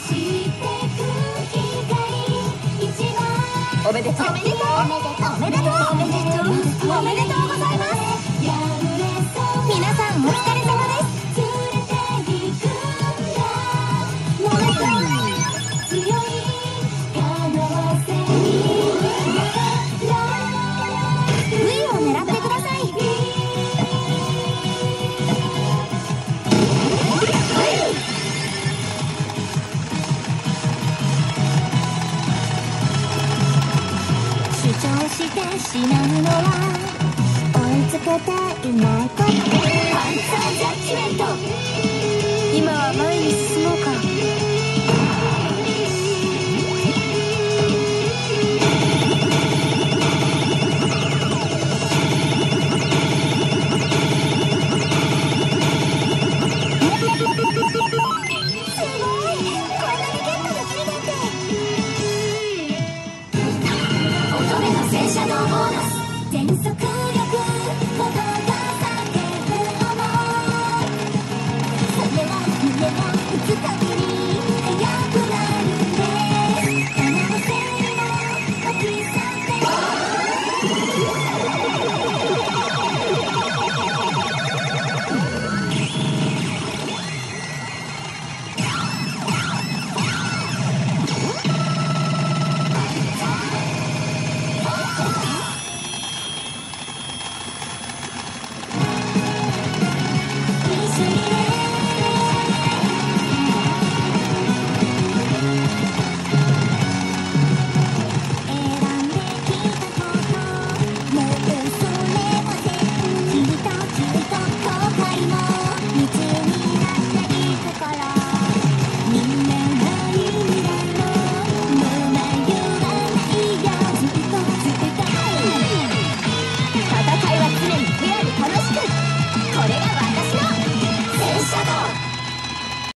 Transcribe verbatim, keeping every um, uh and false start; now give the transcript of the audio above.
おめでとうおめでとうおめでとうおめでとうおめでとうおめでとうございます。皆さんお疲れ様です。上を狙ってください。主張してしまうのは追いつけていないこと。パンツァージャッジメント。今は前に進もうか。